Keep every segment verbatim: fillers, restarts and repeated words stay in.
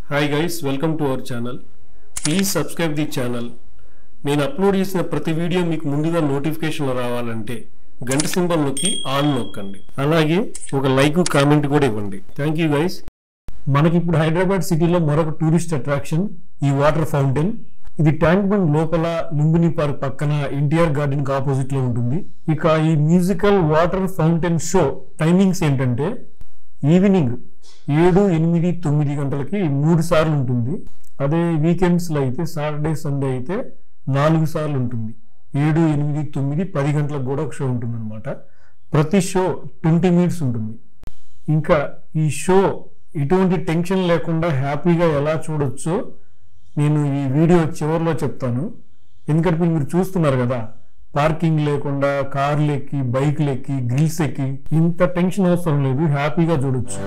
Hi guys, welcome to our channel. Please subscribe the channel. నేను upload చేసిన ప్రతి video మీకు ముందుగా నోటిఫికేషన్ రావాలంటే గంట సింబల్ నొక్కి ఆల్ నొక్కండి. అలాగే ఒక లైక్ కామెంట్ కూడా ఇవ్వండి. Thank you guys. మనకి ఇప్పుడు హైదరాబాద్ సిటీలో మరొక టూరిస్ట్ అట్రాక్షన్ ఈ వాటర్ ఫౌంటైన్. ఇది ట్యాంక్ బండ్ లోపల లుంబిని పార్క్ పక్కన ఎన్టీఆర్ గార్డెన్ కి ఆపోజిట్ లో ఉంటుంది. ఇక ఈ musical water fountain show timings ఏంటంటే ఈవినింగ్ ఏడు ఎనిమిది తొమ్మిది గంటలకి మూడు సార్లు ఉంటుంది. అదే వీకెండ్స్లో అయితే సాటర్డే సండే అయితే నాలుగు సార్లు ఉంటుంది. ఏడు ఎనిమిది తొమ్మిది పది గంటలకు కూడా ఒక షో ఉంటుంది అనమాట. ప్రతి షో ట్వంటీ మినిట్స్ ఉంటుంది. ఇంకా ఈ షో ఎటువంటి టెన్షన్ లేకుండా హ్యాపీగా ఎలా చూడొచ్చో నేను ఈ వీడియో చివరిలో చెప్తాను. ఎందుకంటే మీరు చూస్తున్నారు కదా, పార్కింగ్ లేకుండా కార్లు ఎక్కి బైక్లు ఎక్కి గ్రిల్స్ ఎక్కి ఇంత టెన్షన్ అవసరం లేదు, హ్యాపీగా చూడొచ్చు.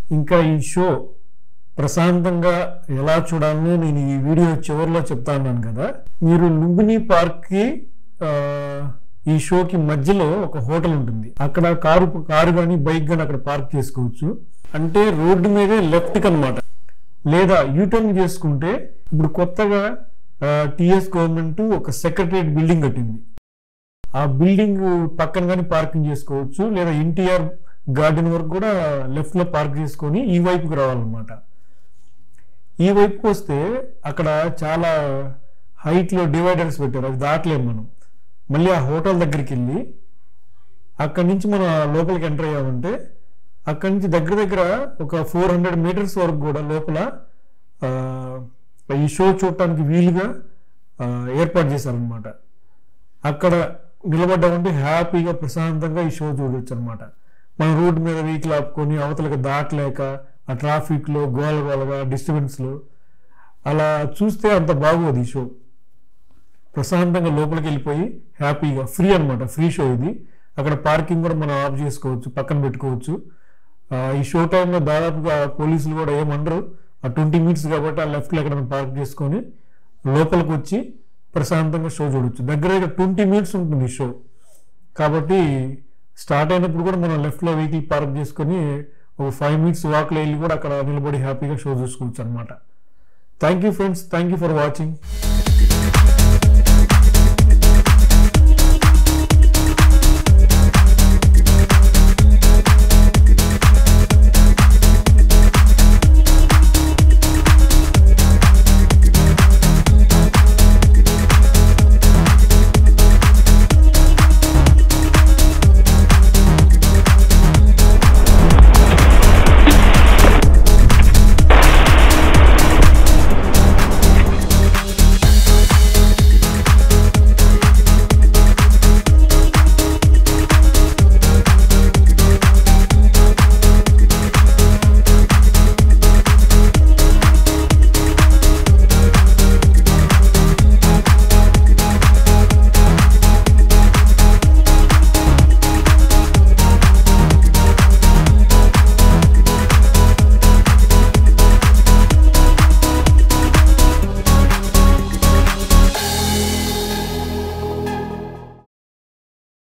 ఇంకా ఈ షో ప్రశాంతంగా ఎలా చూడాలని నేను ఈ వీడియో చివరిలో చెప్తా ఉన్నాను కదా. మీరు లుంబిని పార్క్కి ఈ షోకి మధ్యలో ఒక హోటల్ ఉంటుంది. అక్కడ కారు కారు కానీ బైక్ కానీ అక్కడ పార్క్ చేసుకోవచ్చు. అంటే రోడ్డు మీదే లెఫ్ట్కి అనమాట. లేదా యూటర్న్ చేసుకుంటే ఇప్పుడు కొత్తగా టిఎస్ గవర్నమెంట్ ఒక సెక్రటరియట్ బిల్డింగ్ కట్టింది. ఆ బిల్డింగ్ పక్కన కానీ పార్కింగ్ చేసుకోవచ్చు. లేదా ఎన్టీఆర్ గార్డెన్ వరకు కూడా లెఫ్ట్లో పార్క్ చేసుకొని ఈ వైపుకి రావాలన్నమాట. ఈ వైపుకి వస్తే అక్కడ చాలా హైట్లో డివైడర్స్ పెట్టారు, అవి దాటలేము మనం. మళ్ళీ ఆ హోటల్ దగ్గరికి వెళ్ళి అక్కడి నుంచి మనం లోపలికి ఎంటర్ అయ్యామంటే అక్కడి నుంచి దగ్గర దగ్గర ఒక ఫోర్ హండ్రెడ్ మీటర్స్ వరకు కూడా లోపల ఈ షో చూడటానికి వీలుగా ఏర్పాటు చేశారనమాట. అక్కడ నిలబడ్డామంటే హ్యాపీగా ప్రశాంతంగా ఈ షో చూడవచ్చు అనమాట. మన రోడ్డు మీద వెహికల్ ఆపుకొని అవతలకి దాటలేక ఆ ట్రాఫిక్లో గోల గోలగా డిస్టర్బెన్స్లో అలా చూస్తే అంత బాగోదు ఈ షో. ప్రశాంతంగా లోపలికి వెళ్ళిపోయి హ్యాపీగా ఫ్రీ అనమాట, ఫ్రీ షో ఇది. అక్కడ పార్కింగ్ కూడా మనం ఆఫ్ చేసుకోవచ్చు, పక్కన పెట్టుకోవచ్చు. ఈ షో టైంలో దాదాపుగా పోలీసులు కూడా ఏమనరు. ఆ ట్వంటీ మినిట్స్ కాబట్టి ఆ లెఫ్ట్లో ఎక్కడ పార్క్ చేసుకొని లోపలికి వచ్చి ప్రశాంతంగా షో చూడవచ్చు. దగ్గర దగ్గర ట్వంటీ మినిట్స్ ఉంటుంది ఈ షో కాబట్టి స్టార్ట్ అయినప్పుడు కూడా మనం లెఫ్ట్లో వెహికల్ పార్క్ చేసుకొని ఒక ఫైవ్ మినిట్స్ వాక్లో వెళ్ళి కూడా అక్కడ నిలబడి హ్యాపీగా షో చూసుకోవచ్చు అనమాట. Thank you friends, thank you for watching.